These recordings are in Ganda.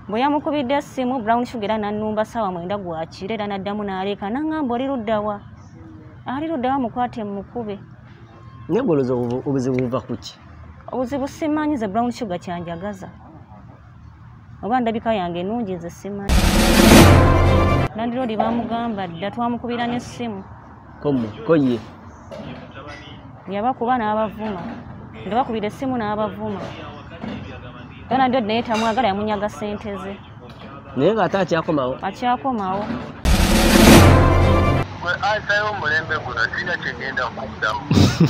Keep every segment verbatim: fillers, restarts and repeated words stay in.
bwe yamukubidde essimu Brown Shuga n'annumba ssaawa mwenda gwakiro era n'addamu n'aleeka n'aŋŋamba oli luddawa ali luddawa mukwate mukube. Naye bw'olowooza obuzibu buva ku ki? Obuzibu simanyi ze Brown Shuga kyanjagaza oba ndabika yange ennungi nze simanyi. Nandiroodi baamugamba dda twamukubira n'essimu komu ko ye yabakuba n'abavuma ndabakubira essimu n'abavuma era ndio naye tamwagala yamunyaga ssente ze naye ng'ate akyakomawo akyakomawo. Gwe asayo mulembe guno sina kyengenda kuddamu.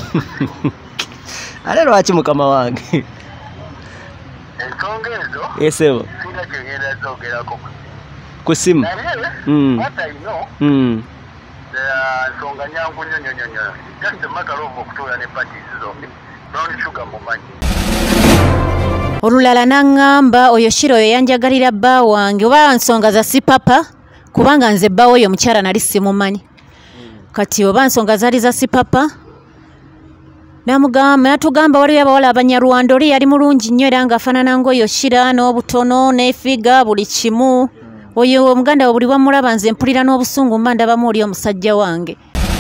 Ale lwaki mukama wange? Ensonga ezo esebo sina kyengenda zogerako ku simu. Naye what I know Mm. nsonga nyangu nnyo nnyo nnyo. Just a matter of okutuula ne parties zombi. Brown Shuga mumanyi. Olulala n'aŋŋamba oyo Shiro oyo yanjagalira bba wange oba nsonga za Sipapa kubanga nze bba oyo mukyala nali simumanyi. Kati oba nsonga zaali za Sipapa namugamba natugamba waliyo abawala abanyarwanda oli yali mulungi nnyo era ng'afaanana ng'oyo Shira n'obutono n'efiga buli kimu. Oyo omuganda buli bwamulaba nze mpulira n'obusungu mba ndabamu oli omusajja wange.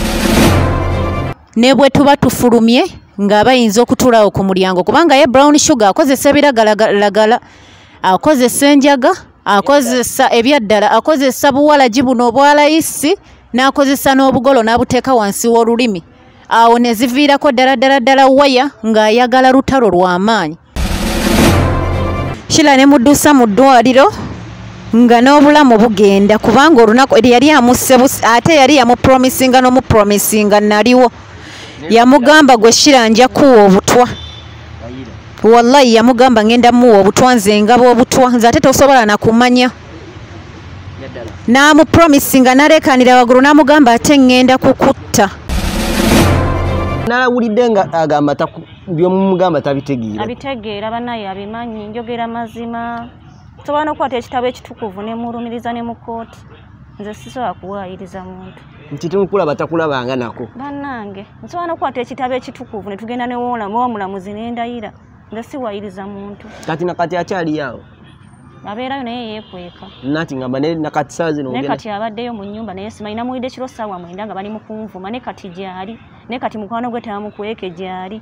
Ne bwe tuba tufulumye ng'aba yinza okutuulawo ku mulyango kubanga ye Brown Shuga akozesa ebiragalagala, akozesa enjaga, akozesa ebyaddala, akozesa buwalagi buno obwalayisi n'akozesa n'obugolo n'abuteeka wansi w'olulimi. Awo ne ziviirako ddala ddala ddala waya ng'ayagala lutalo lw'amaanyi. Shira ne muddusa mu ddwaliro nga n'obulamu bugenda kubanga olunaku yali amusse ate yali yamupromisinga n'omupromisinga naliwo. Yamugamba gwe Shira nja kuwa obutwa. Wallahi yamugamba ngenda muwa obutwa nze ngabo obutwa nze ate tosobola na kumanya. N'amupromisinga n'aleekaanira waggulu n'amugamba ate ngenda kukutta. Nalawulidde nga agamba by'omugamba tabitegeera. Abitegeera bannaye abimanyi njogera mazima. Sobola n'okukwata ekitabo ekitukuvu ne mulumiriza ne mu kkooti. Nze sisobola kuwaayiriza muntu. Nti tumukulaba takulabanga nako. Bannange nsobola n'okukwata ekitabo ekitukuvu ne tugenda ne w'omulamuzi n'endayira. Nze siwaayiriza muntu. Kati nakati akyali awo. Abeerayo naye yeekweka. Nati ngamba ne nakati saa zino ne kati abaddeyo mu nnyumba naye simanyi namuwulidde kiro ssaawa mwenda nga bali mu kunvuma ne kati gy'ali ne kati mukwano gwe tebamukweke gy'ali.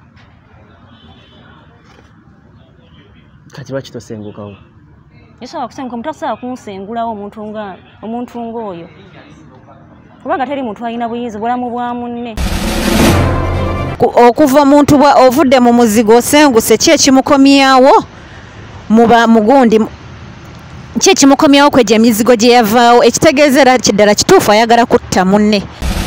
Kati lwaki tosengukawo? Nsobola kusenguka omuntu asobola kunsengulawo omuntu nga omuntu ng'oyo kubanga teri muntu alina buyinza bulamu bwa munne. Okuva omuntu ovudde mu muzigo osenguse ki ekimukomyawo muba mugundi ki ekimukomyawo kwegya emizigo gye yavaawo ekitegeeza era kiddala kituufu ayagala kutta munne.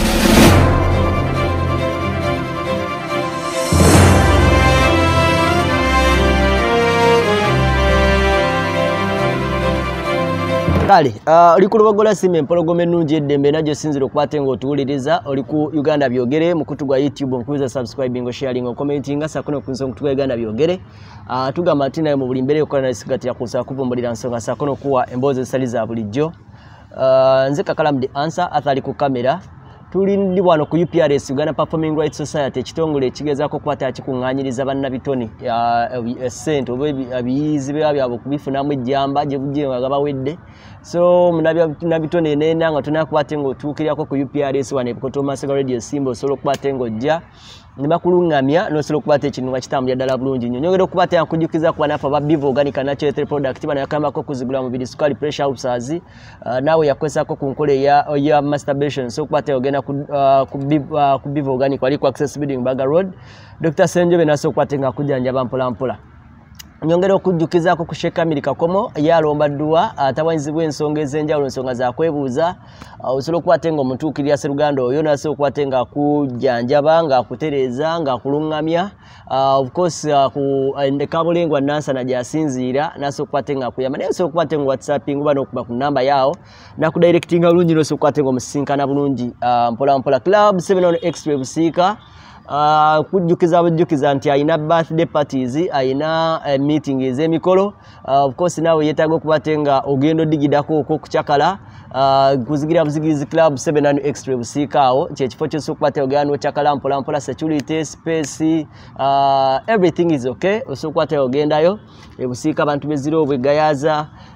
Kale, uh, oli ku lubogola simu empologoma ennungi eddembe najjo sinzira okukwate ng'otuwuliriza oli ku Uganda byogere mu kutu gwa YouTube nkubiza subscribing sharing commenting sakono ku nsonga tuwa Uganda byogere. Uh, tugamba ati naye mu buli mbeera ekola na sigatira kusa kuvumbulira nsonga sakono kuwa emboozi zisaliza bulijjo. Uh, nze kakalamu the answer athali ku kamera. Tuli ndi wano ku U P R S Uganda Performing Rights Society ekitongole ekigezaako kukwata akikuŋŋaanyiriza bannabitone ssente oba abiyizi byabo kubifunamu ejjamba gye bujje nga bawedde. So munnabitone neena nga tunakukwate ng'otuukirako ku U P R S wano Ebukoto Masega Radio Simba osobola okukwate ng'ojja ne bakulungamya n'osobola okukwata ekintu nga kitambulira ddala bulungi nnyo. Nyongera okukwata yankujjukiza kuba naffe aba Bibi Organic Natural Product bano yakambako okuzigula mubiri sukali pressure ulcers uh, naawe yakwesako ku nkola ya, ya masturbation so okukwata yogenda ku, uh, ku, uh, ku Bibi Organic wali ku Access Building Baga Road. Doctor Senjobe naso okukwate nga kujjanjaba mpola mpola. Nyongera okujjukizaako ku Sheikh Amiri Kakomo yalomba dduwa atawanyizibbwa ensonga ez'enjawulo ensonga za kwebuuza osobola okukwate nga omutuukirira Sseruganda oyo nasobola okukwate nga akujjanjaba nga akutereeza nga akulungamya of course ku Kabulengwa Nansana gy'asinziira nasobola okukwate nga akuyamba naye osobola okukwate nga whatsapping oba n'okuba ku nnamba yaawo nakudirectinga bulungi n'osobola okukwate nga omusisinkana bulungi mpola mpola Club seven on Extra Busiika. Uh, kujjukiza bujjukiza nti ayina birthday parties ayina uh, meeting ez'emikolo uh, of course nawe yeetaaga okukwate nga ogenda odigidako okwo kukyakala uh, kuzigira buzigirizi Club seven and Extra Busiika awo kyekifo ky'osobola okukwate ogenda n'okyakala mpola mpola security space uh, everything is okay osobola okukwate ogendayo ebusiika abantu bezira obwegayaza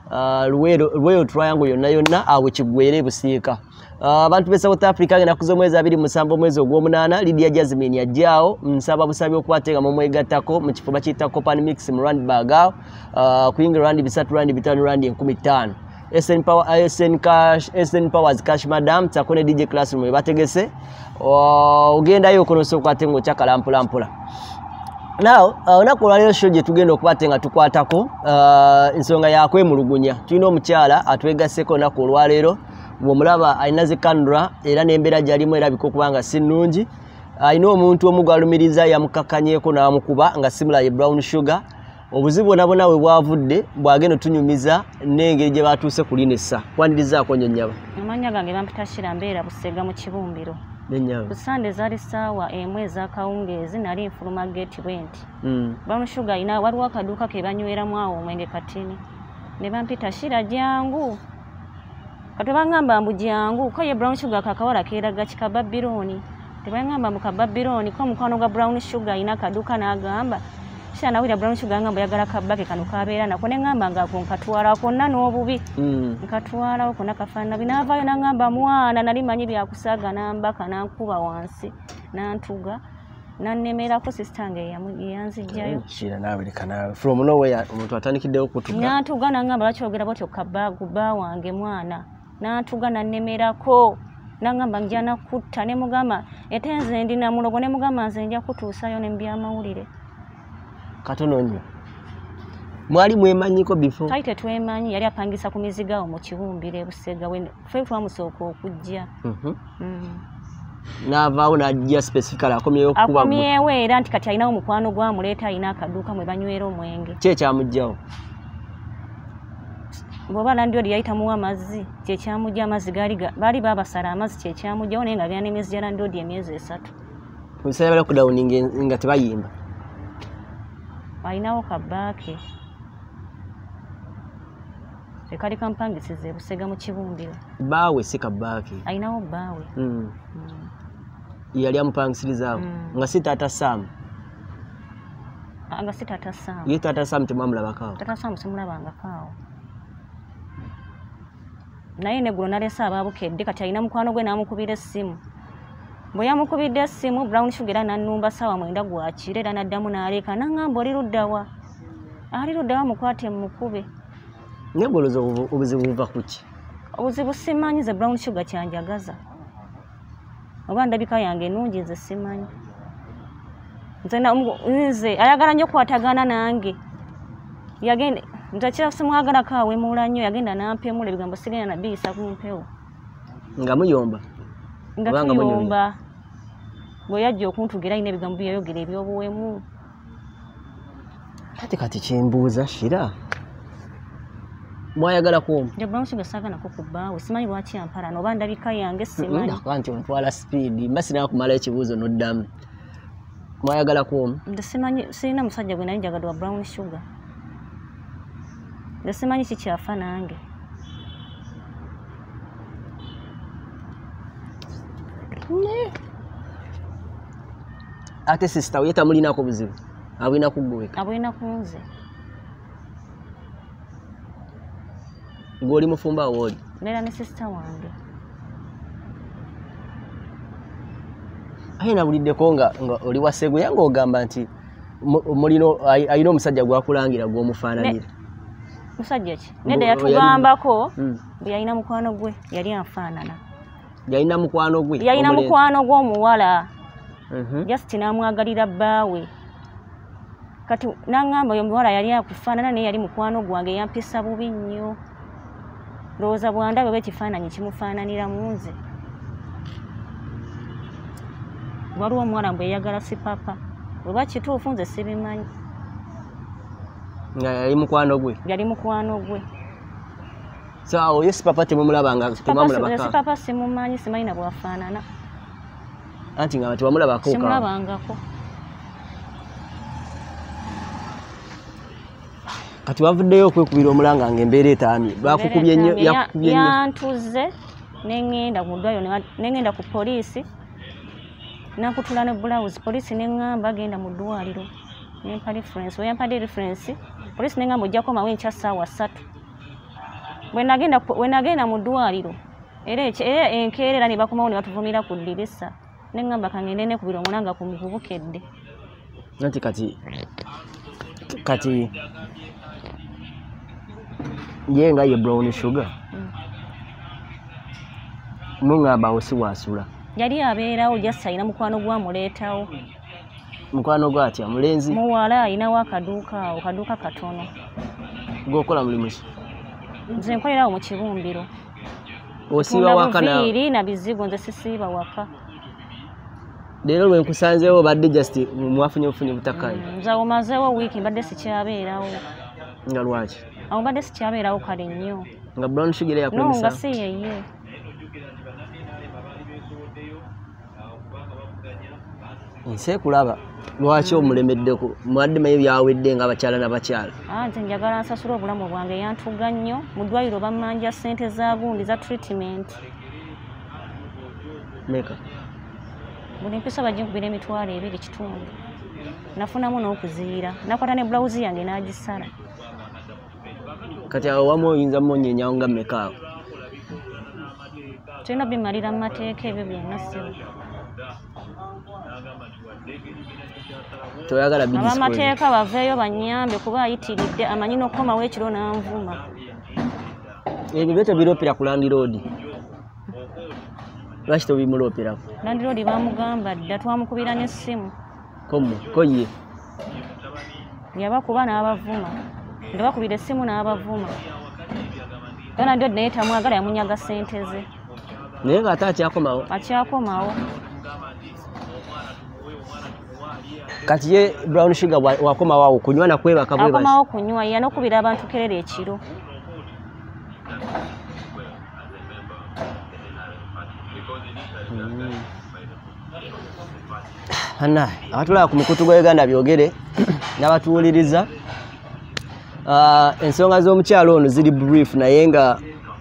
Luweero triangle yonna yonna awo Kigwere Busiika. Abantu be South Africa ngena kuzo mwezi abiri musanvu mwezi ogw'omunaana Lydia Jasmine yajjaawo nsaba busabi okwatenga mu mwegattako mu kifuba kiyita Copan Mix mu Randburg awo kuyingira randi bisatu randi bitano randi enkumi ttaano. S N Power S N Cash S N Powers Cash Madam takone D J Classroom bategese ogendayo konoso kwatenga okyakala mpula mpula. Now onaku olwaleero show gye tugenda okubatenga tukwatako ensonga yakwemulugunya tulina omukyala atwegasseko onaku olwaleero bw'omulaba alina zikandura era n'embeera gy'alimu erabika okuba nga si nnungi. Alina omuntu omu gw'alumiriza yamukakanyeeko n'amukuba nga simulaye Brown Shuga. Obuzibu bwonna bwonna we bwavudde bwagenda otunyumiza n'engeri gye batuuse ku linessa. Kwanirizaako nnyo nnyaba. Amanya gange bampita Shira Mbeera Busega mu Kibumbiro. Nennyaba. Ku Sande zaali ssaawa emu ez'akawungeezi nali nfuluma gate bwenti. Mm. Brown Shuga ina waliwo akaduuka ke banyweramu awo omwenge katini. Ne bampita Shira jangu. Katubangamba mbu jangu ko ye Brown Shuga kakawala keeraga kika Babyloni. Tebangamba mu ka Babyloni ko mukwano gwa Brown Shuga ina kaduuka n'agamba Shira nawira Brown Shuga ngamba yagala kabake kano kabeera nako ne ngamba nga ko nkatwala konna n'obubi. Mm. Nkatwala ko nakafaana binavayo n'angamba mwana nali manyi byakusaaga n'ambaka n'ankuba wansi n'antuga n'annemerako sister nge yanzijjayo. Shira nawe leka nawe from nowhere omuntu atandikiddewo kutuga. N'antuga n'angamba bakyogera botyo kabaagu bba wange mwana. N'antuga n'annemerako n'angamba nja nakutta ne mugamba ate nze ndi namulogo ne mugamba nze nja kutuusayo ne mbyamawulire. Katono nnyo. Mwali mwemanyiko before? Twali tetwemanyi yali apangisa ku Muzigo mu Kibumbiro Busega we ffe twamusooka okujja. Mhm. Mm. N'avaawo n'ajja specifically akomyewo okukuba. Akomyewo era nti kati alinawo mukwano gwamuleeta alina akaduuka mwe banywera omwenge. Ki ekyamugjawo? Bw'oba landi oli yayitamuwa amazzi kyekyamujja amazzi gaali baali baabasala amazzi kyekyamujjawo naye nga byana emyezi gya landi odi emyezi esatu. Musaya bali okudawuninga nga tebayimba. Alinawo kabaake. Ekali kampangisize Busega mu Kibumbiro. Baawe si kabaake. Alinawo bbaawe. Mm. Mm. Yali amupangisirizawo. Mm. Nga si Taata Sam. Nga si Taata Sam. Ye Taata Sam temwamulabakaawo. Taata Sam simulabangakaawo. Naye neggulo nalese abaabukedde kati alina mukwano gwe n'amukubira essimu. Bwe yamukubidde essimu Brown Shuga n'annumba ssaawa mwenda gwakiro era n'addamu n'aleeka n'angamba oli luddawa. Ali luddawa mukwate mukube. Naye gwolooza obuzibu buva ku ki? Obuzibu simanyi ze Brown Shuga kyanjagaza. Oba ndabika yange ennungi nze simanyi. Nze ayagala nnyo okukwatagana nange. Yagenda ntakira simwagala kaawe muula nnyo yagenda n'ampemula ebigambo sirina na biyisa ku mpewo. Nga muyomba? Nga tuyomba. Bwe yajja okuntugera alina ebigambo byayogera ebyobuwemu. Kati kati kimbuuza Shira. Mwayagala kuomu? Nja Brown Shuga saagala nako ku bbaawe simanyi lwaki ampalana oba ndabika yange simanyi. Ndakuba nti ontwala sipiidi mba sirina kumala ekibuuzo n'oddamu. Mwayagala kuomu? Nze simanyi sirina musajja gwe nali njagala wa Brown Shuga. Nze simanyi kikyafa nange. Ate sister we tamulinako buzibu? Abulina kuggweka? Abulina ku nze. Gw'oli mufumba wooli? Mbeera ne sister wange. Aye nabuliddeko nga oli wasegu yange ogamba nti mulino ayina omusajja gwakulangira gw'omufaananira. Musajja ki? Nedda yatugambako bwe yalina mukwano gwe yali anfaanana. Yalina mukwano gwe? Yalina mukwano gw'omuwala. Just n'amwagalira bbaawe. Kati n'angamba oyo omuwala yali akufaanana naye yali mukwano gwange yampisa bubi nnyo. Lowooza bw'andaba oba ekifaananyi kimufaananira mu nze. Waliwo omuwala mbwe yayagala Sipapa. Oba kituufu nze sibimanyi. Nga yali mukwano gwe? Yali mukwano gwe. So oyo Sipapa temumulabanga temwamulabako? Sipapa simumanyi simanyi na bwafaanana. Anti nga tewamulabako? Simulabangako. Kati wavuddeyo okwekubira omulanga ng'embeera etaamye. Bakukubye nnyo yakukubye nnyo. Yantuze n'engenda ku ddwaliro n'engenda ku poliisi. Nakutula ne blouse poliisi n'engamba agenda mu ddwaliro. Nempa reference. Oyampadde reference. Poliisi n'engamba ojjako mawe nkya ssaawa ssatu. bwe nagenda bwe nagenda mu ddwaliro era era enkeerera ne bakomawo ne batuvumira ku ddirisa ne ngamba kangende ne kubira omulanga ku muvubukedde nti kati kati ye nga ye brown sugar mungamba osiwasula yali abeerawo jassa alina mukwano gwamuleetawo mukwano gwatya mulenzi muwala alinawo akaduuka awo kaduuka katono gwokola mulimu ki nze nkolerawo mu kibumbiro osiiba waka nabuviiri na bizigo nze sisiiba waka leero lwe nkusanzeewo badde just mwafunye bufunye butakayi nze awo mazeewo wiiki mbadde sikyabeerawo nga lwaki awo mbadde sikyabeerawo kale nnyo nga brown sugar no yakulemesa nga si yeye nse kulaba lwaki omulemeddeko mwadde maye byawedde nga abakyala n'abakyala nze njagala nsasula obulamu bwange yantuga nnyo mu ddwaliro bammanja ssente za gundi za treatment meka buli mpisa baginkubira emitwalo ebiri kitundu nafunamu n'okuziira nakwata ne bulawuzi yange n'agisala kati awo wamu oyinza mmonyenyawo nga mmeka awo tulina bimalira mu mateeka ebyo byonna ssebo toyagala abamateeka baveeyo banyambe kuba ayitiridde amanyi n'okukomawo ekiro n'anvuma ebyo byo tebiroopera ku landi roodi lwaki tobimulooperaku landi roodi bamugamba dda twamukubira n'essimu komu koye yabakuba n'abavuma nga bakubira essimu n'abavuma landi roodi naye tamwagala yamunyaga ssente ze naye ng'ate akyakomawo akyakomawo kati ye brown sugar wakomawo awo kunywa nakwebaka bwe basi akomawo kunywa ya n'okubira abantu kerera ekiro Anna abatulaba ku mukutu gwa Uganda byogere n'abatuwuliriza ensonga z'omukyalo ono ziri brief naye nga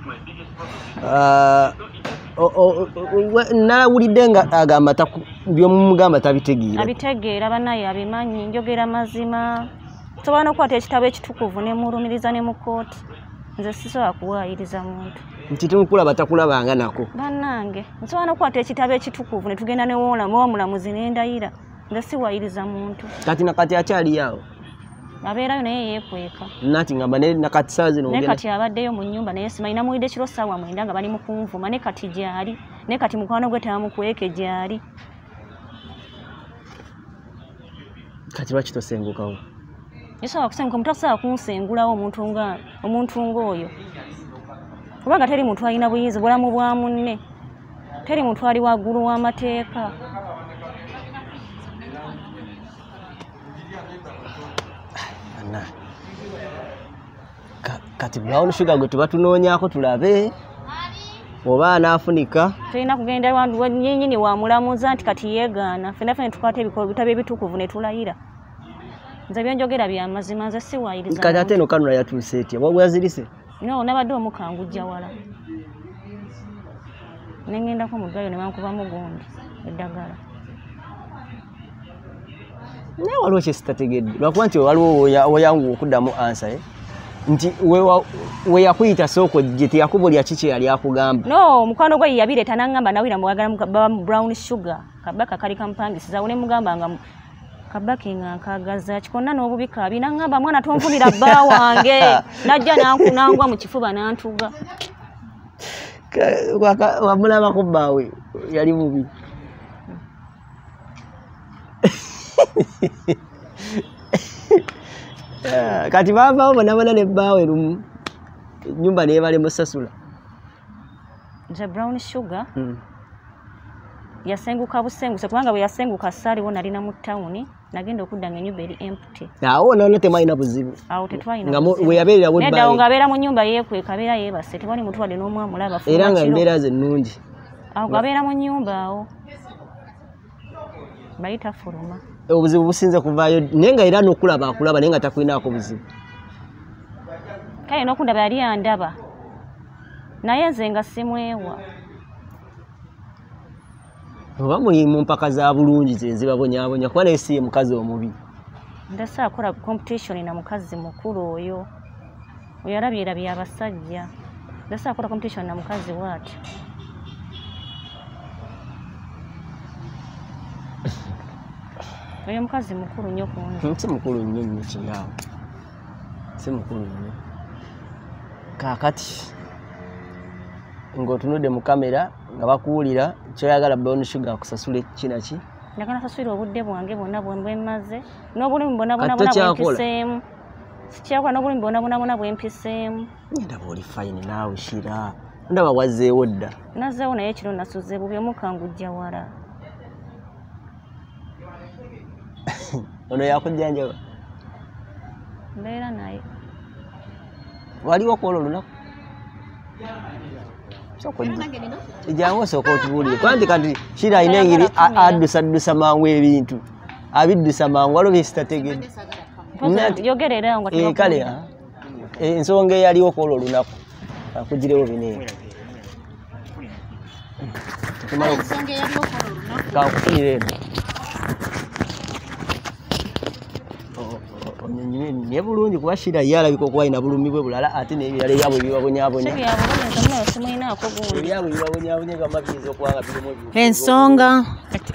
nawulidde nga agamba byomumugamba tabitegeera abitegeera banaye abimanyi njogera mazima tosobola n'okukwata ekitabo ekitukuvu ne mulumiriza ne mu kooti nze sisobola kuwaayiriza muntu nti tumukulaba takulabanga nako bannange nsobola n'okukwata ekitabo ekitukuvu ne tugenda ne womulamuzi n'endayira nze siwaayiriza muntu kati nakati akyaliyo abeerayo naye yeekweka nati ngamba nakati saa zino naye kati abaddeyo mu nnyumba naye simanyi namuwulidde kiro ssaawa mwenda nga bali mu kunvuma naye kati gy'ali naye kati mukwano gwe tamukweke gy'ali kati lwaki tosengukawo nsobola kusenguka omuntu asobola kunsengulawo omuntu ng'oyo kubanga teri muntu alina buyinza bulamu bwa munne teri muntu ali waggulu w'amateeka kati brown sugar gwe tubatunoonyako tulabe oba anaafunika tulina kugenda nyenyini wamulamuza nti kati yeegaana fena fena tukwata ebitabo ebitukuvu ne tulayira nze byenjogera bya mazima nze siwaayiriza kati ate eno kanula yatuuse etya wabwe yazirise no nabadde omukangujja wala nengendako mu ddwaliro ne bankubamu gundi eddagala naye waliwo kyesitategedde lwakuba nti waliwo oyanguwa okuddamu ansa nti weyakuyita sooko gye teyakubulya kiki yali akugamba no mukwano gwe yabireeta nangamba nawira muwagala brown sugar kabaka kali kampangisiza ne mugamba nga kabaki nga nkagaza kikonna n'obubika abi nangamba mwana tonfunira bba wange najja nankunangwa mu kifuba nantuga wamulabako bbaawe yali mubi kati baavaawo bonabona ne bbaawe lumu ennyumba neebale musasula nze brown sugar yasenguka busenguse kubanga bwe yasenguka saaliwo nalina mu ttawuni nagenda okudda nga ennyumba eri empty awo nono temwalina buzibu awo tetwalina nga weyabeerera neddawo ng'abeera mu nnyumba yeekweka abeera yeebase tewali muntu wadde n'omwamulaba era nga embeera ze nnungi awo ng'abeera mu nnyumba awo bayita fuluma obuzibu businze kuvaayo naye nga era n'okulaba akulaba naye nga takulinaako buzibu kale n'okundaba yali andaba naye nze nga simwewa oba muli mu mpaka za bulungi zenzibabonyabonya kuba naye si ye mukazi omubi ndasa akola competition na mukazi mukulu oyo oyo alabyerabye abasajja Ndasa akola competition na mukazi wati. Oyo mukazi mukuru nnyo kunze. Si mukulu nnyo nnyo kinaawe. Si mukulu nnyo. Kaakati ng'otunudde mu kamera nga bakuwulira kyoyagala Brown Shuga akusasule kinaki? Njagala nsasula obudde bwange bwonna bwe mmaze n'obulumi bwonna bwonna bwempiseemu. Sikyakola n'obulumi bwonna bwonna bwempiseemu. Ndaba oli fine naawe Shira. Ndaba wazzeewo dda. Nazzeewo naye ekiro nasuze bubi omukangujja wala. Ono yakujjanjaba? Mbeera naye. Waliwo kwolwo olunaku? Ijjangu osooka otubuulire. Kwanti kati Shira alina engeri addusaddusa mangu ebintu. Abiddusa mangu waliwo bye sitategedde. Yogera era nga tebakuwulira. Kale ensonga eyaliwo kwolwo olunaku. Akugirewo bino. Ensonga eyaliwo kwolwo olunaku. Kankufunire eno. Niye bulungi kuba Shira ye alabika okuba alina bulumi bwe bulala ate n'ebirala ebyabwe bibabonyaabonya. Ebyabwe bibabonyaabonya nga mabiyinza okuba nga birimu. Ensonga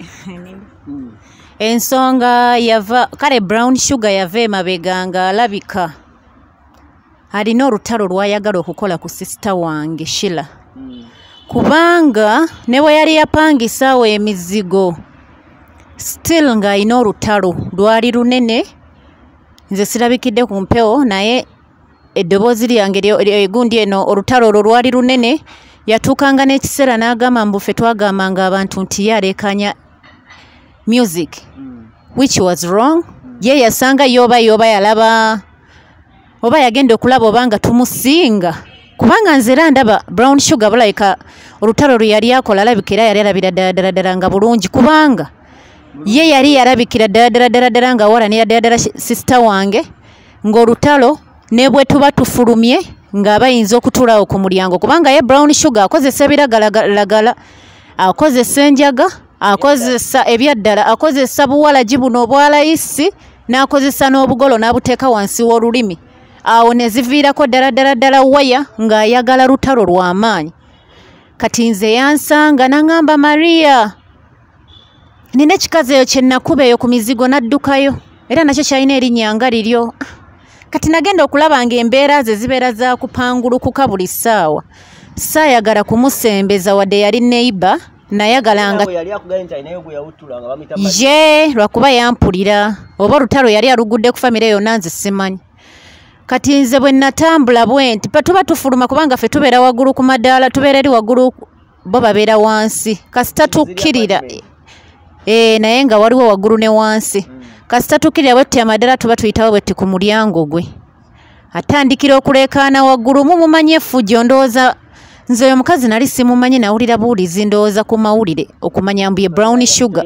ensonga yava kale Brown Shuga yava emabega nga alabika alina olutalo lwayagala okukola ku sisita wange Shira. Kubanga ne bwe yali yapangisa awo emizigo still ng'alina olutalo lwali lunene. Nze sirabikidde ku mpewo naye eddoboozi lyange egundi eno olutalo olwo lwali lunene. Yatuukanga n'ekiseera n'agamba mbu ffe twagambanga abantu nti ye aleekanya music which was wrong. Ye yasanga yoba yoba yalaba oba yagenda okulaba obanga tumusinga kubanga nze era ndaba Brown Shuga bulabika olutalo lwe yali akola alabika era yali alabira ddala ddala nga bulungi kubanga ye yali yarabikira ddala ddala ddala nga wala ne ddala ddala sister wange ng'olutalo ne bwe tuba tufulumye nga bayinza okutulawo ku mulyango kubanga ye Brown Shuga akozesa ebiragalagala, akozesa enjaga, akozesa ebyaddala, akozesa buwalagi buno obwalayisi n'akozesa n'obugolo n'abuteeka wansi w'olulimi. Awo ne ziviirako ddala ddala ddala waya ng'ayagala lutalo lw'amaanyi. Kati nze yansanga n'angamba Maria nina ekikazi eyo kye nakuba eyo ku mizigo n'addukayo era nakyo kyalina erinnya nga liryo. Kati nagenda okulaba ng'embeera ze zibeera za kupangulukuka buli ssaawa. Saayagala kumusembeza wadde yali neighbor nayagala nga ye lwakuba yampulira oba olutalo yali alugudde ku famire yonna nze simanyi. Kati nze bwe natambula bwe nti tuba tufuluma kubanga ffe tubeera waggulu ku madaala tubeera eri waggulu bo babeera wansi kasita tukkirira eh naye nga waliwo waggulu ne wansi kasita tukkirira bwetti amadaala tuba tuyitawo bwetti ku mulyango gwe atandikira okuleekaana waggulu mumumanyi effujjo ndowooza nze oyo mukazi nali simumanyi nawulira buulizi ndowooza ku mawulire okumanya mbu ye Brown Shuga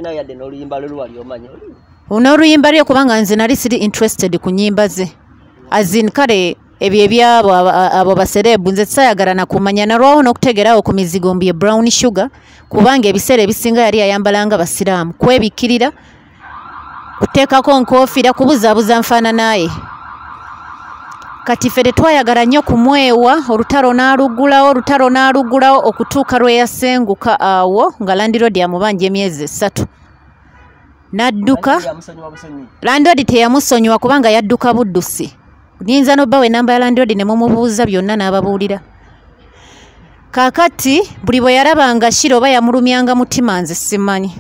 n'oluyimba lye kubanga nze nali siri interested ku nnyimba ze azin kale ebyo ebyabo abo baserebu nze saayagala nakumanya nalwawo n'okutegeraawo ku mizigo mbu ye Brown Shuga kubanga ebiseera ebisinga yali ayambalanga basiraamu kwebikkirira kuteekako nkofiira kubuzaabuza nfaana naye. Kati ffe tetwayagala nnyo kumwewa olutalo n'alugulawo olutalo n'alugulawo okutuuka lwe yasenguka awo nga landiroodi amubanja emyezi esatu n'adduka. Landiroodi teyamusonyiwa kubanga yadduka buddusi. Nyinza n'obbawo enamba ya landiroodi ne mumubuuza byonna n'ababuulira. Kaakati buli bwe yalabanga Shira oba yamulumyanga mutima nze simanyi.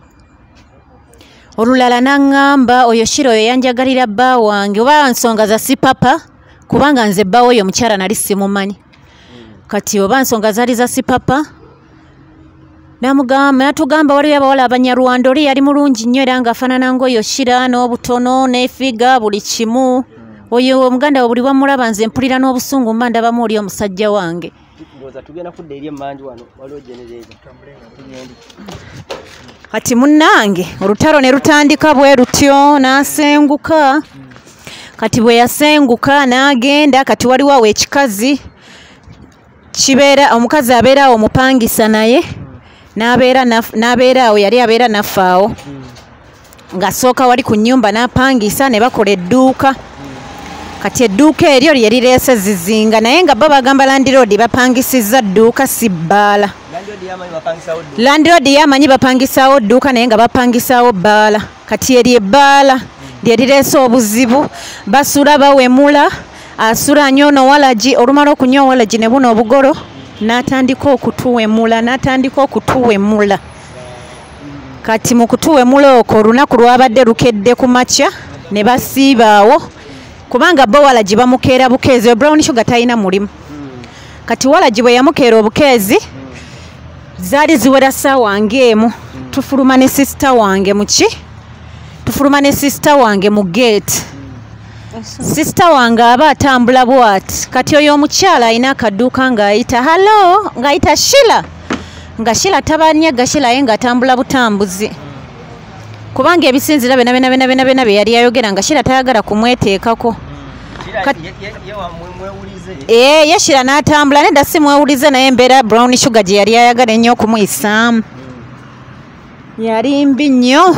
Olulala n'aŋŋamba oyo Shira oyo yanjagalira bba wange oba nsonga za Sipapa kubanga nze bbawo oyo mukyala nali simumanyi. Kati oba nsonga zaali za Sipapa namugamba natugamba waliwo abawala abanyarwanda oli yali mulungi nnyo era ng'afaanana ng'oyo Shira n'obutono n'efiga buli kimu. Oyo omuganda we buli bwamulaba nze mpulira n'obusungu mba ndabamu oli omusajja wange. Kati munnange olutalo ne lutandika bwe lutyo n'asenguka. Kati bwe yasenguka n'agenda kati waliwo awo ekikazi kibeera omukazi abeera awo Mupangisa naye n'abeera n'abeera awo yali abeera naffe awo ng'asooka wali ku nnyumba n'apangisa ne bakola edduuka. kati edduuka eryo lye lireese zizinga naye nga bo bagamba landiroodi bapangisizza dduuka si bbaala. Landiroodi yamanyi bapangisaawo dduuka naye nga bapangisaawo bbaala. Kati eryo ebbaala lye lireese obuzibu basula bawemula asula nyono walagi olumala okunywa walagi ne buno obugolo n'atandika okutuwemula n'atandika okutuwemula. Kati mu kutuwemula okwo olunaku lwabadde lukedde ku makya ne basiibaawo kubanga bo walagi bamukeera bukeezi brown sugar talina mulimu. Kati walagi bwe yamukeera obukeezi zaali ziwera ssaawa ng'emu tufuluma ne sisita wange muki tufuluma ne sisita wange mu gate. Sisita wange aba atambula bw'ati kati oyo omukyala alina akadduuka ng'ayita halo ng'ayita Shila nga Shila tabanyega Shila ye ng'atambula butambuzi kubanga ebisinzira bena bena bena bena bena bye yali ayogera nga Shila tayagala kumweteekako. Ee ye Shila n'atambula nedda si mwewulize naye embeera brown sugar gye yali ayagala ennyo okumuyisaamu yali mbi nnyo.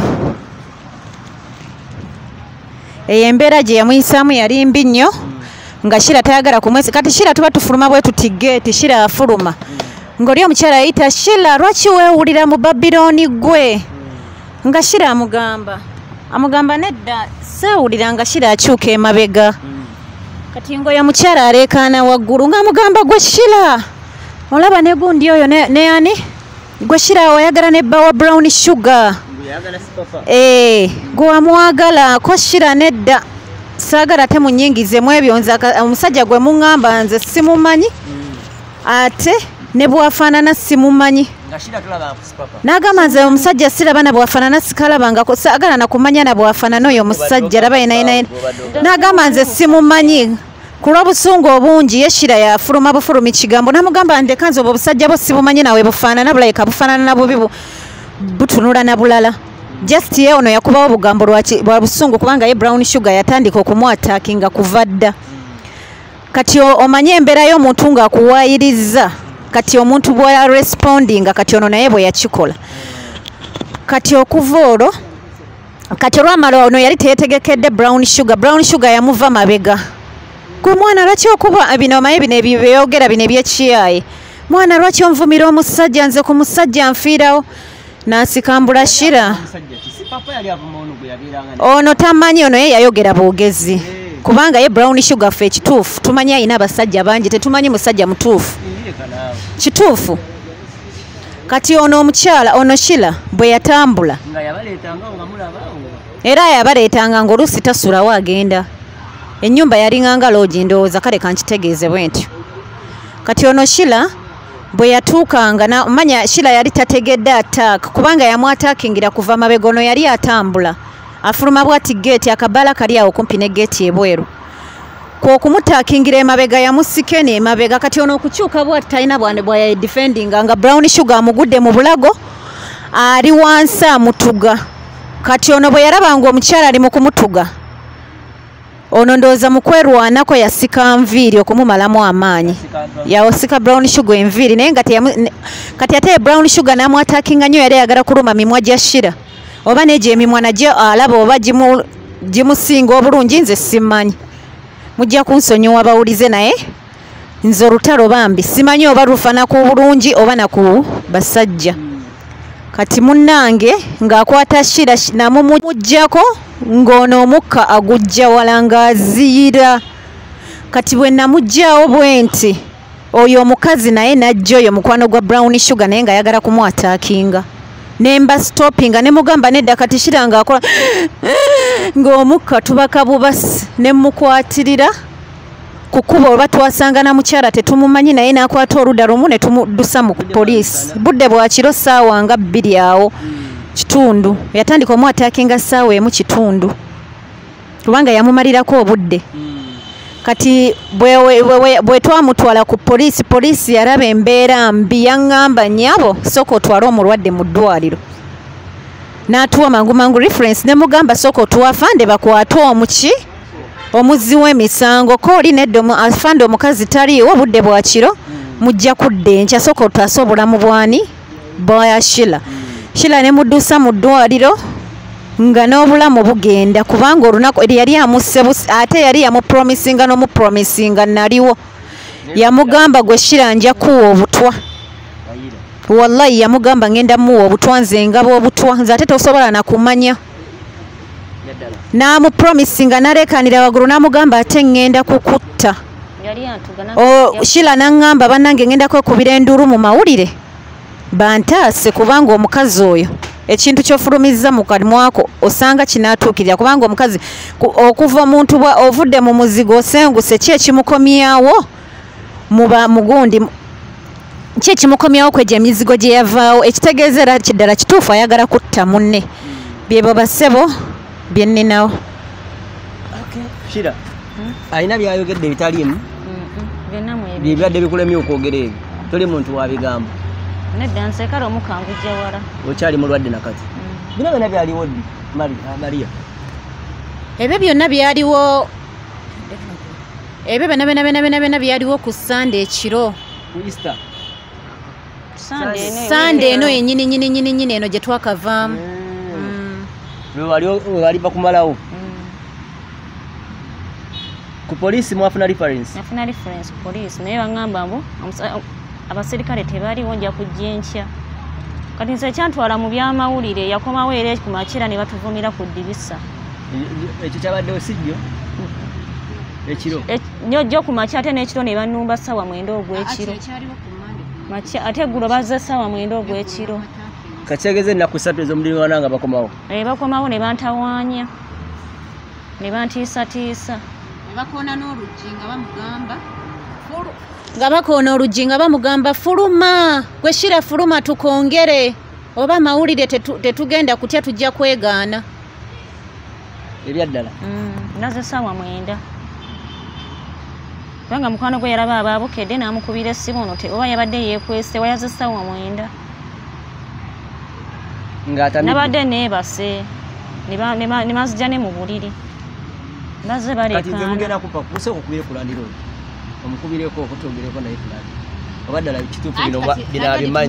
Eyo embeera gye yamuyisaamu yali mbi nnyo nga Shila tayagala kumwesi. Kati Shila tuba tufuluma bwe tuti geeti Shila afuluma ng'oli omukyala yayita Shila lwaki weewulira mu Babiloni gwe nga Shila amugamba amugamba nedda seewulira nga Shila akyuka emabega. Kati ngoyo mukyala aleekaana waggulu ng'amugamba gwe Shila olaba ne gundi oyo ne ani gwe Shila oyagala ne bba wa brown sugar. Eh, gwe wamwagala ko Shila nedda saagala temunnyingizemu ebyo nze omusajja gwe muŋŋamba nze simumanyi ate ne bwafaanana simumanyi. N'agamba nze omusajja siraba na bwafaanana sikalabangako saagala nakumanya na bwafaanana oyo omusajja laba yenayina. N'agamba nze simumanyi ku lw'obusungu obungi ye Shila yafuluma bufulumi kigambo n'amugamba ndeka nze obwo obusajja bwo sibumanyi nawe bufaanana bulayika bufaanana na bubi butunula na bulala. Just ye ono yakubawo obugambo lwa busungu kubanga ye brown sugar yatandika okumwataakinga kuva dda. Kati omanye embeera y'omuntu ng'akuwaayiriza kati omuntu bwa respondinga kati ono naye bwe yakikola. Kati okuva olwo kati olwamala ono yali teyetegekedde brown sugar. Brown sugar yamuva mabega. Gwe mwana lwaki okuba bino omaye bino ebyogera bino ebyekiyaaye mwana lwaki onvumira omusajja nze ku musajja nfiirawo n'asikambula Shila. Ono tamanyi ono ye yayogera bwogezi kubanga ye brown sugar ffe ekituufu tumanyi ayina abasajja bangi tetumanyi musajja mutuufu kituufu. Kati ono omukyala ono Shila bwe yatambula era yabaleetanga ng'oluusi tasulawo agenda ennyumba yalinganga loogi ndowooza kale kankitegeeze bwe ntyo. Kati ono Shila bwe yatuukanga namanya Shila yali tategedde attack kubanga yamwataakingira kuva mabega ono yali atambula afuluma bwati geeti akabbala kali awo kumpi ne geeti ebweru kw'okumutaakingira emabega yamusikeni emabega. Kati ono okukyuka bwati talina bwane bwa defendinga nga brown sugar amugudde mu bulago ali wansi amutuga. Kati ono bwe yalabanga omukyala ali mu kumutuga ono ndowooza mu kwerwanako yasika nviiri okumumalamu amaanyi yawosika brown sugar enviiri naye nga kati ate brown sugar n'amwataakinga nnyo yali ayagala kuluma mimwa gya Shila oba negyo emimwa nagyo alaba oba gimusinga obulungi nze simanyi mujja kunsonyiwa bawulize naye nze olutalo bambi simanyi oba lufana ku bulungi oba naku basajja. Kati munnange ng'akwata Shila namumujjako ng'ono omukka agujja wala ng'aziyira. Kati bwe namugjawo bwe nti oyo omukazi naye najja oyo mukwano gwa brown sugar naye ng'ayagala kumwataakinga nemba stoppinga ne mugamba nedda kati Shila ng'akola ng'omukka tubaka bubasi ne mukwatirira kukuba oba twasanga na mukyala tetumumanyi naye n'akwata oludda lumu ne tumudusa mu poliisi budde bwa kiro ssaawa nga bbiri awo kitundu yatandika omwataakinga ssaawa emu kitundu kubanga yamumalirako obudde. Kati bwe twamutwala ku poliisi poliisi yalaba embeera mbi yaŋŋamba nnyabo sooka otwale omulwadde mu ddwaliro n'atuwa mangu mangu reference ne mugamba sooka otuwa afande bakwate omuki omuzzi w'emisango ko oli nedda afande omukazi taliiwo obudde bwa kiro mujja kudda enkya sooka otwase obulamu bwani bwa Shila. Shila ne muddusa mu ddwaliro nga n'obulamu bugenda kubanga olunaku yali amusse ate yali yamupromisinga n'omupromisinga naliwo yamugamba gwe Shira nja kuwa obutwa wallahi yamugamba ngenda muwa obutwa nze ngaba obutwa nze ate tosobola nakumanya n'amupromisinga nalekanira waggulu n'amugamba ate ngenda kukutta Shira n'angamba bannange ngenda kwekubira enduulu mu mawulire bantaase kubanga omukazi oyo ekintu ky'ofulumizza mu kalimwako osanga kinaatuukirira kubanga omukazi okuva omuntu ovudde mu muzigo osenguse ki ekimukomyawo muba mugundi ki ekimukomyawo kwegya emizigo gye yavaawo ekitegeeza era kiddala kituufu ayagala kutta munne byebo bassebo bye nninawo Shira alina byayogedde bitaliimu byebibadde bikulemye okwogera ebyo toli muntu wabigamba nedda nsekala omukangujja wala okyali mulwadde nakati bino byonna byaliwo ddi Maria ebyo byonna byaliwo ebyo byonna byonna byonna byonna byonna byaliwo ku Sunday ekiro ku Easter Sunday eno yennyini nyini nyini nyini eno gye twakavaamu wali bakumalawo ku poliisi mwafuna reference nafuna reference ku poliisi naye baŋŋamba mbu abaserikale tebaliwo nja kujja enkya kati nze kyantwala mu byamawulire yakomawo era ku makira ne batuvumira ku ddibisa ekyo kyabaddewo sijjo ekiro nyojjo ku makya ate n'ekiro ne bannumba ssaawa mwenda ogw'ekiro ate eggulo bazza ssaawa mwenda ogw'ekiro kakyegeze ennaku ssatu ez'omuliraano nga bakomawo bakomawo ne bantawaanya ne bantiisatiisa bakoona n'oluggi nga bamugamba nga bakoona oluggi nga bamugamba fuluma gwe Shira fuluma tukongere oba mawulire tetugenda kutya tujja kwegaana ebyaddala naze ssaawa mwenda kubanga mukwano gwe yalaba abaabukedde n'amukubira essimu ono oba yabadde yeekwese wayaze ssaawa mwenda nabadde neebase ne mazija ne mu buliri baze balekaana omukubireko okutugireko naye fulani oba ddala kituufu bino bino abimanyi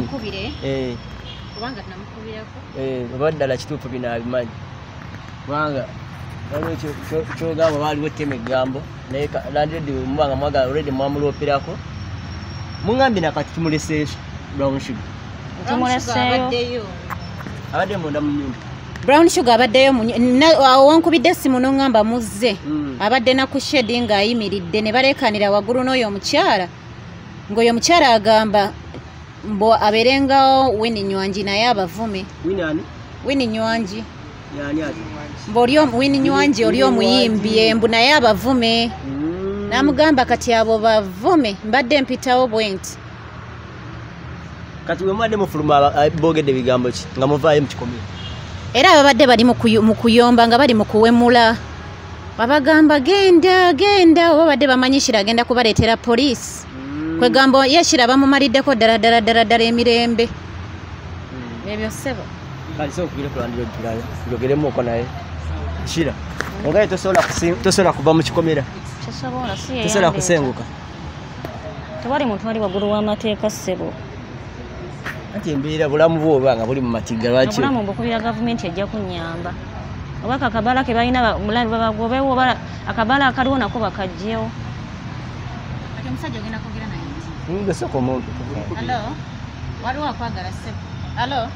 oba ddala kituufu bino abimanyi kubanga waliwo kyogamba baaliwo ettema eggambo naye landedi mubanga mwagala olredi mwamuloopirako muŋambye nakati tumuleseeyo brown sugar tumuleseeyo abadde munda mu nnyumba Brown Sugar abaddeyo wankubidde essimu n'oŋŋamba muzze abadde na ku shedi ng'ayimiridde ne baleekanira waggulu n'oyo omukyala ng'oyo omukyala agamba mbu abeerengawo Winnie Nywanji naye abavume Winnie Nywanji mbu oli Winnie Nywanji oli omuyimbi embu naye abavume n'amugamba kati abo bavume mbadde mpitawo bwenti kati bwe mubadde mufuluma boogedde bigambo ki nga muvaayo mu kikomera era ababadde bali mu kuyomba nga bali mu kuwemula babagamba genda genda oba badde bamanyi Shira agenda kubaleetera poliisi kwegamba ye Shira bamumaliddeko ddala ddala ddala ddala emirembe ebyo ssebo yogeremuoko naye Shira ogaye tosobola kuva mu kikomera tosobola kusenguka tewali muntu ali waggulu w'amateeka ssebo ati embeera bulamu bwoba nga buli mu matiga lwaki obulamu mbukubira gavumenti ejja kunnyamba oba akabala ke balina omulabi babagobewo oba akabala akaliwo nako bakajjewo kati omusajja ogenda kwogera naye nti soko omuntu alo waliwo akwagala ssebo alo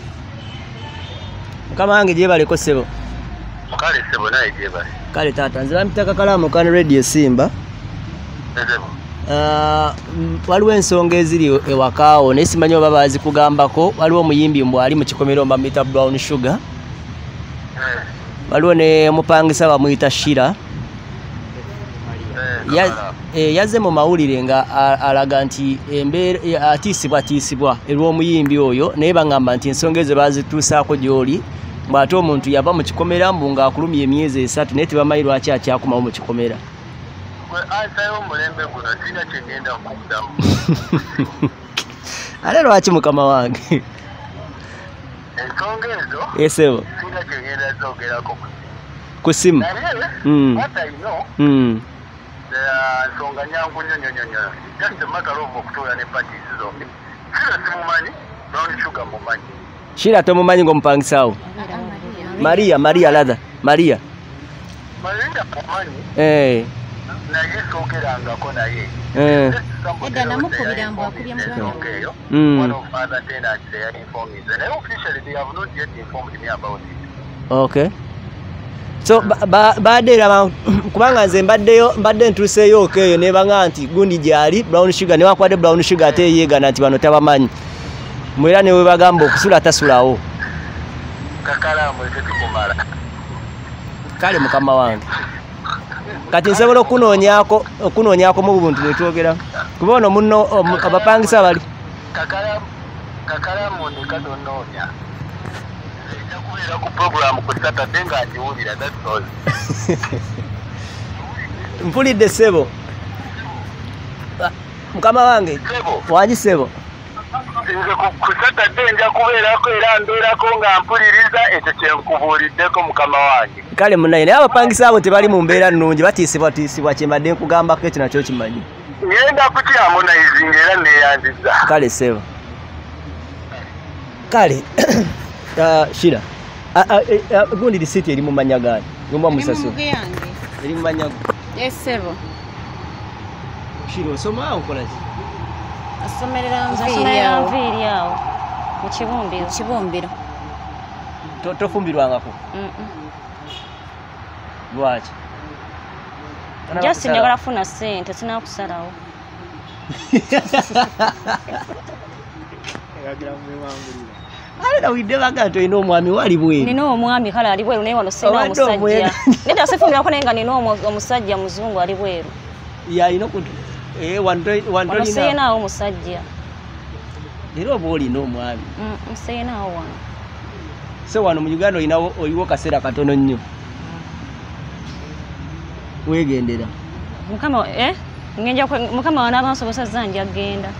mukama wange gyebaleko ssebo kale ssebo naye gyebale kale taata nze bampita Kakalaamu kan radio Simba Uh, waliwo ensonga eziri ewakaawo naye simanyi oba bazikugambako waliwo omuyimbi mbw ali mu kikomero bamuyita Brown Sugar waliwo ne Mupangisa bamuyita Shira yazze mu mawulire nga alaga nti embeera atiisibwa atiisibwa erw'omuyimbi oyo naye baŋŋamba nti ensonga ezo bazituusaako gy'oli mbw'ate omuntu yava mu kikomera mbu ng'akulumya emyezi esatu naye tebamanyi lwaki akyakumawo mu kikomera ate lwaki mukama wange ensonga ezo esebo sina kyengenda zogerako ku simu nsonga nyangu nnyo nnyo nnyo just a matter of okutuula ne parties zombi Shira simumanyi Brown Sugar mumanyi Shira tomumanyi ng'omupangisaawo Maria Maria ladha Maria Maria kumanyi eh naye sokerangako naye eh edda namukubira mbu akubya muganda mm one of other tenants they informed me and officially they have not yet informed me about it. Okay. So baadera kubanga nze mbaddeyo mbadde ntuseeyo okeeyo ne banga nti gundi gyali brown sugar ne wakwade brown sugar ate yeegana nti bano tabamanyi mwera ne we bagamba okusula tasulawo Kakalaamu ekitukumala kale mukama wange kati nsobola okunoonyako okunoonyako mu buntu bwe twogera kuba ono munno abapangisa bali Kakalaamu Kakalaamu ne kadonoonya ejja ku program ku Saturday nga njiwulira that's all. Mpulidde ssebo mukama wange Sebo wangi ssebo nze ku Saturday nja kubeerako era mbeerako nga mpuliriza ekyo kyenkubuuliddeko mukama wange. Kale munaye naye abapangisa abo tebali mu mbeera nnungi batiisibwa tiisibwa kyembadde nkugambako ekyo nakyo kimanyi ngenda kukyamu nayizinga era neeyanziza. Kale ssebo kale shira gundi disiti eri mu manya gaani ngomba musaso eri mu manya yesebo shira osoma okola ki asomerera Nsomerera nviiri awo mu kibumbiro kibumbiro tofumbirwangako lwaki just njagala funa ssente sinakusalawo Ala widde baga nti olina omwami wali bweru. Nina omwami kale ali bweru naye wano sina omusajja. Nenda sifumbirako naye nga nina omusajja muzungu ali bweru. Ya ino kutu eh wantolina. Wano sina omusajja. Era oba olina omwami. Mm sina wano. So wano mu Uganda olina oliwo kaseera katono nnyo. Wegendera. Mukama eh ngenja mukama wana abansobosa zanja agenda.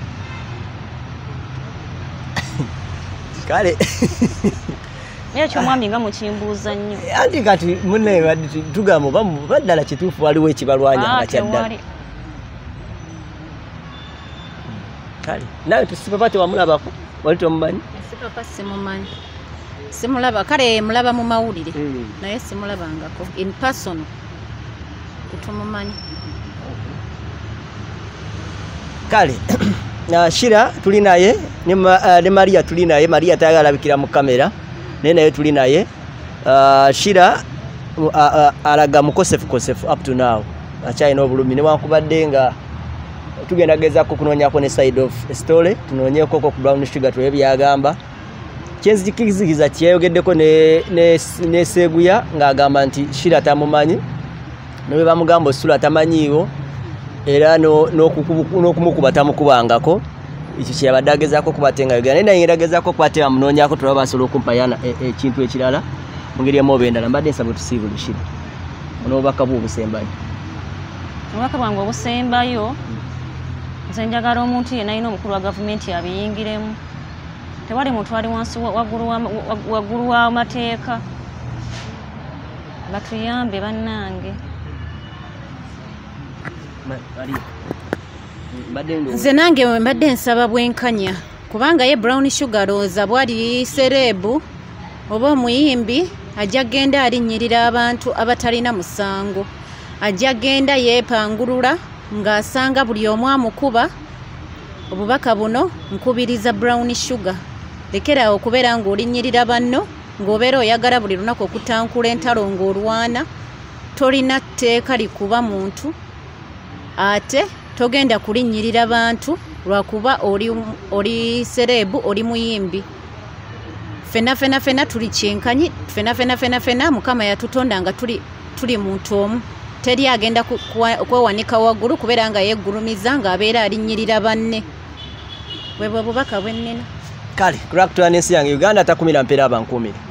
Kale Ekyo mwami nga mukimbuuza nnyo. Anti kati munne badde tugamba bamu baddala kituufu waliwo ekibalwanya nga kyaddala. Kale nawe tusipapa tewamulabako wali tomumanyi? Sipapa simumanyi. Simulaba kale mulaba mu mawulire naye simulabangako in person tutumumanyi. Kale na Shira tuli naye ne uh, ne Maria tuli naye Maria tayagala bikira mu kamera ne naye tuli naye uh, Shira uh, uh, alaga mukosefu kosefu up to now achayina obulumi ne wakubadde nga tugenda gezako kunoonyako ne side of story tunoonyeko ko ku brown sugar to ebyagamba kyenzi kizigiza kyeyogeddeko ne ne, ne seguya ng'agamba nti Shira tamumanyi ne bamugamba osula tamanyiwo era no n'okumukuba tamukubangako ekyo kyabadagezako kubatenga Uganda naye ndagezako kwatera munoonyako tulaba basobola okumpayana ekintu ekirala mu ngeri emu oba endala mbadde nsaba tusiibulishira ono obubaka bw'obusembayo obubaka bwange obusembayo nze njagala omuntu yenna alina omukulu wa gavumenti abiyingiremu tewali muntu ali wansi waggulu w'amateeka batuyambe bannange. Nze nange mbadde nsaba bwenkanya kubanga ye brown sugar roza bwali serebu oba omuyimbi ajja genda alinnyirira abantu abatalina musango ajja genda yeepangulula ng'asanga buli omu amukuba obubaka buno nkubiriza brown sugar lekera okubeera ng'olinnyirira banno ng'obeera oyagala buli lunaku okutankula entalo ng'olwana tolina tteeka likuba muntu ate togenda kulinnyirira bantu lwakuba oli oli serebu oli muyimbi fena fena fena tuli kyenkanyi fena fena fena fena mukama yatutonda nga tuli tuli muntu omu teri agenda kwewanika waggulu kubeera nga yeggulumiza ng'abeera alinnyirira banne bwe bwe bubaka bwennina. Kale kulakutula n'ensi yange Uganda takumira mpeera abankuumire.